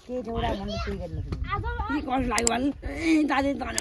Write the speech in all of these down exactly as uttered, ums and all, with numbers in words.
के ठौरा मन त्यही गर्न के कस लाग्यो भन् दाजु तान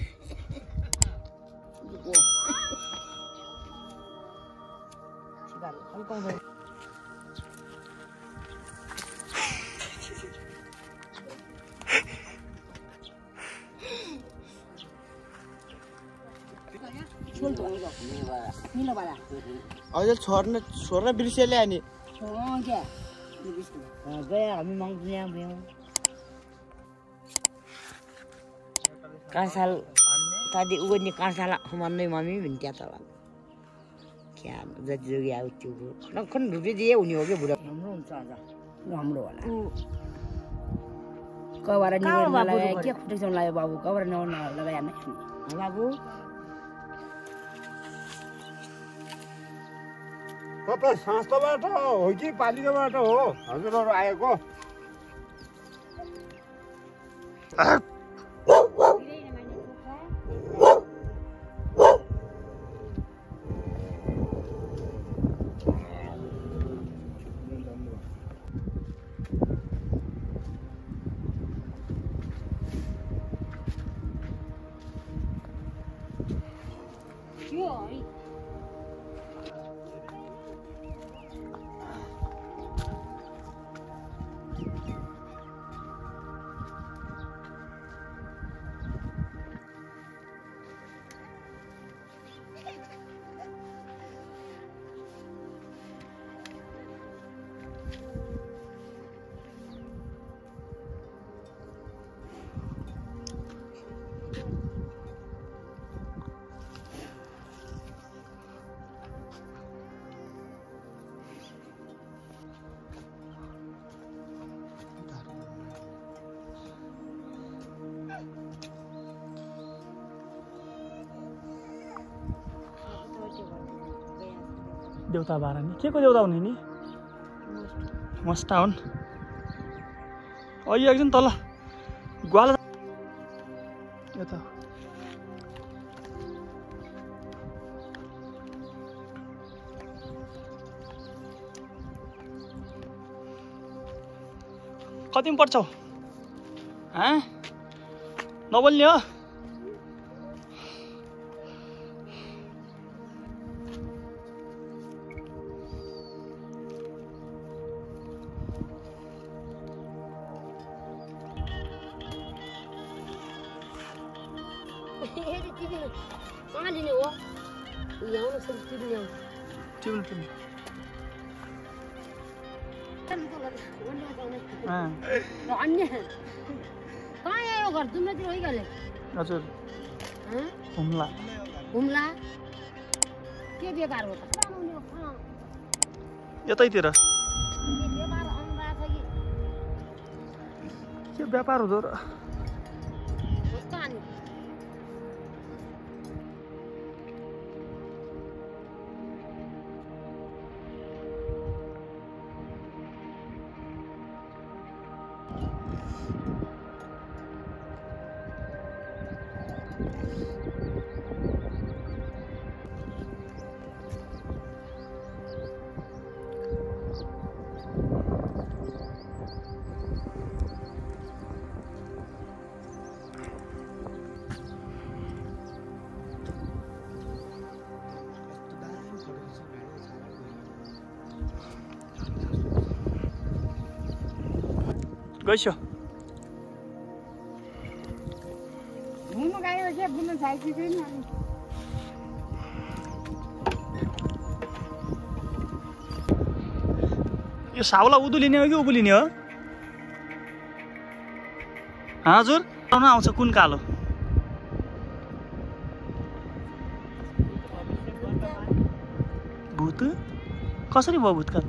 सिगार हल्काउँदै मिलो वाला अझै छोड्न छोड्न बिर्सेले अनि अँ क्या गया हामी मङ्गुल्या भयौँ काँसाल tadi udah nih kansala mana mami minta tolong kian jadi jadi aku tuh nak kan rupi dia uni oke budak namro saja namro lah kau warna ni warna lagi kia kuda jangan lagi babu kau warna warna lagi aneh babu Papa संस्थाबाट हो कि पालिकाबाट हो हजुरहरु आएको देउता बारा नि के को देउता हुने नि मस्ता हुन् अहिले एकजना तल ग्वाला यता कतिमा पर्छौ ह नबोल्ने हो Cuma cuma. Ah. Lo अन्य कहाँ आयो घर तुमतिर होइ गले हजुर ह हुम्ला हुम्ला के व्यापार हो यतैतिर व्यापार अन्डा छ कि के व्यापार हुँदो र गइसो घुम्नु गयो के घुम्नु साइड छैन यो साउला उदुलिने हो कि उबुलिने हो हजुर आउन आउँछ कुन कालो भूत कसरी भयो भूतकाल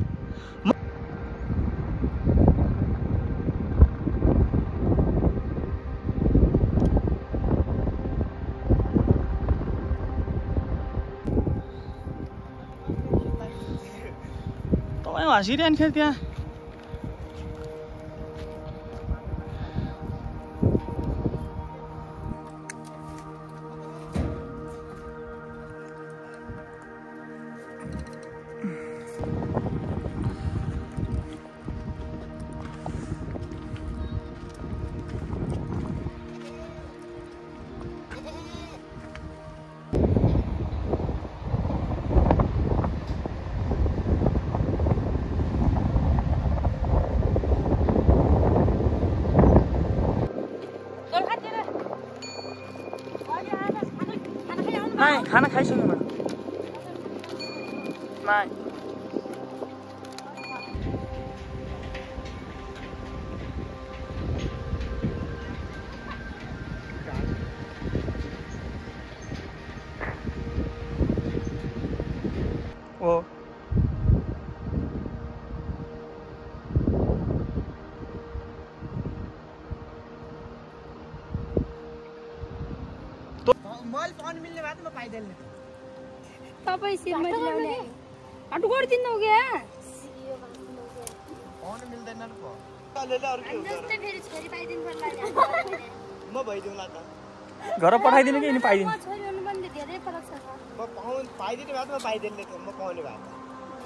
हाँसिरहन खेर त्यहाँ मैले पाउनु मिल्ने भए त म पाइदिएँ तपाईँ सिममा ल्याउने हटु गरिदिनु हो क्या पाउनु मिल्दैन नि पो अलिअलि अरू के हुन्छ जस्तै फेरि छोरी पाइदिनु पर्ला म भइदिउँला त घर पठाइदिनु कि नि पाइदिनु म छोरी हुनु पनि धेरै फरक छ म पाउनु पाइदिने भए त म पाइदिएँ थिएँ म पाउने भए त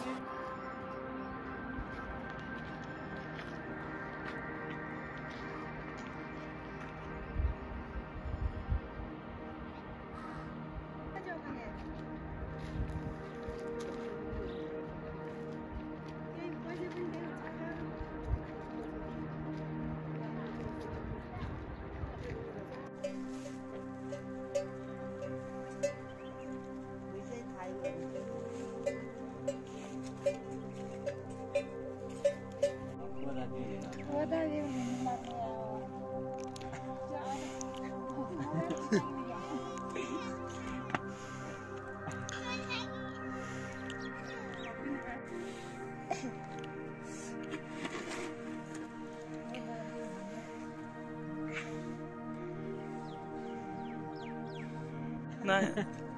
नाही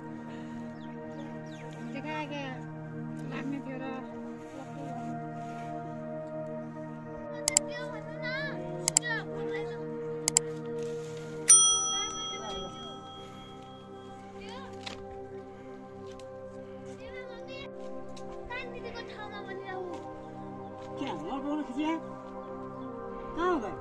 ते काय काय लागणे थियो र क्या हो बोल खिचिया कहाँ गए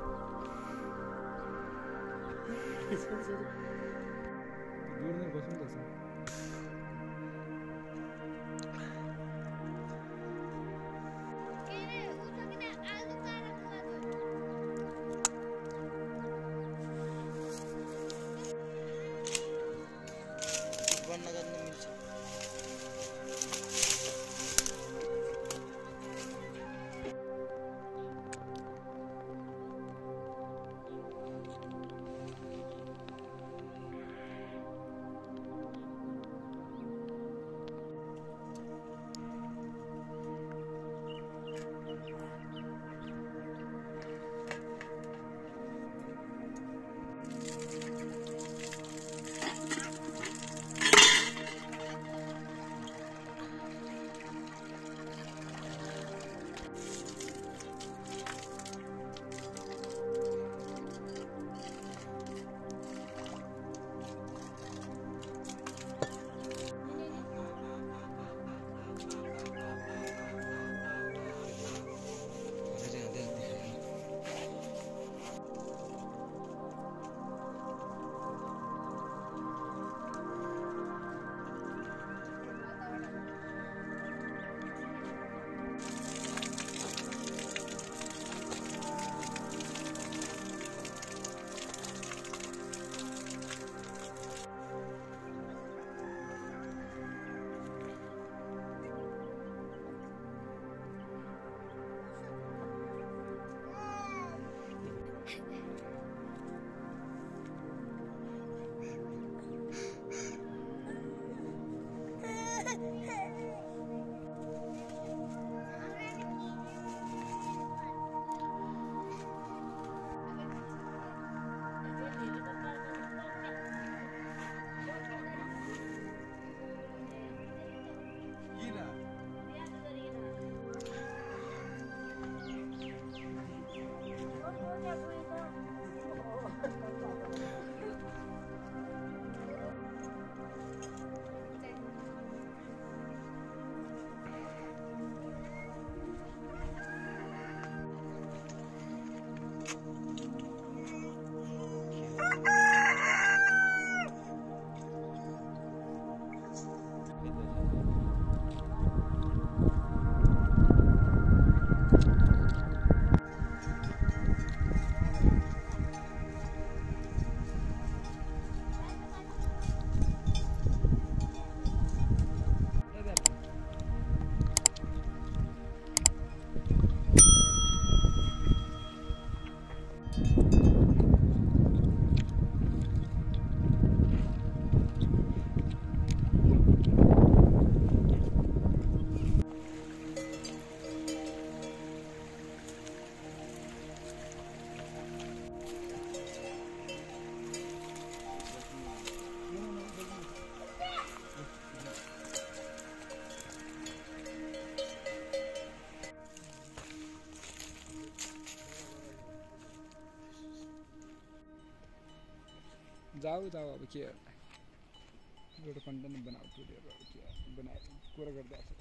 जाऊ जाऊ अब के एउटा कन्टेन्ट बनाऊ टुडेर के बनाए कुरा गर्दै आछ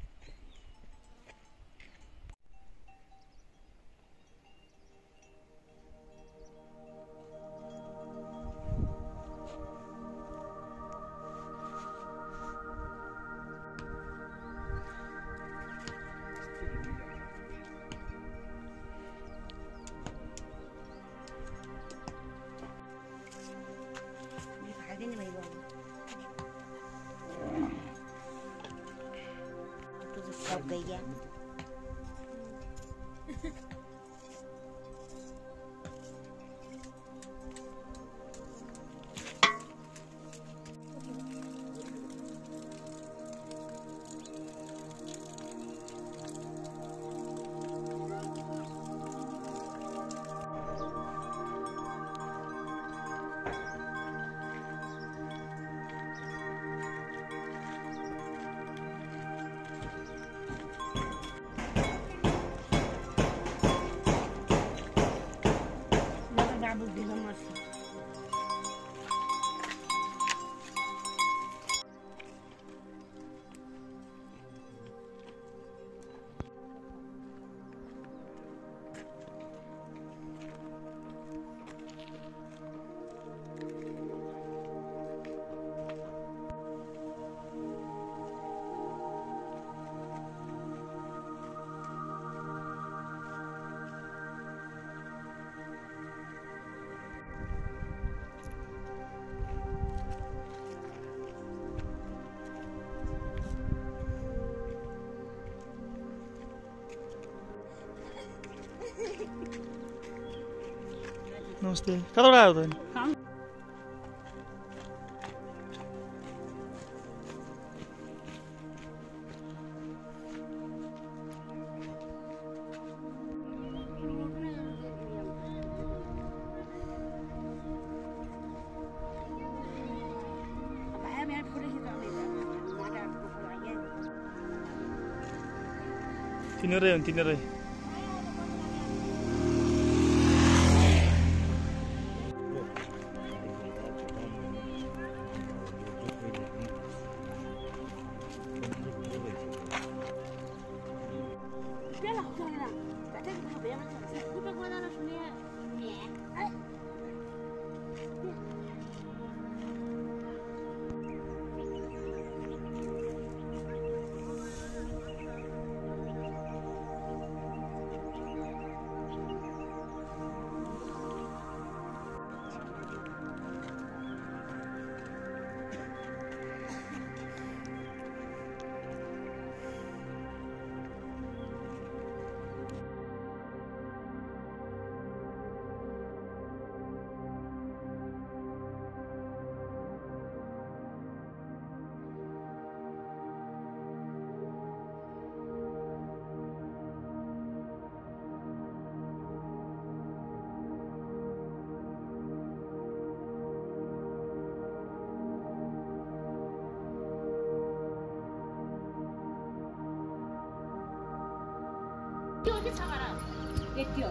खाइदिने भाइ बाबु तो सब गई क्या बाबू दिलो मर्छ नमस्ते कताबाट आयो त तिनीहरै हुन् तिनीहरै यति हो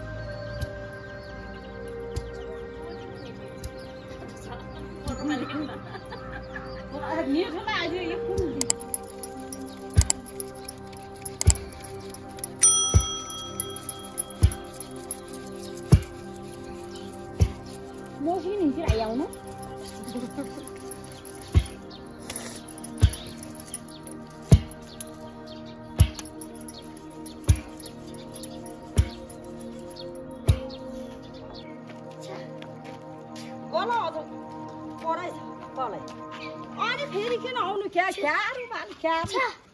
मौसी नि चाहिँ आउनु अनि फेरि किन आउनु क्या क्या क्या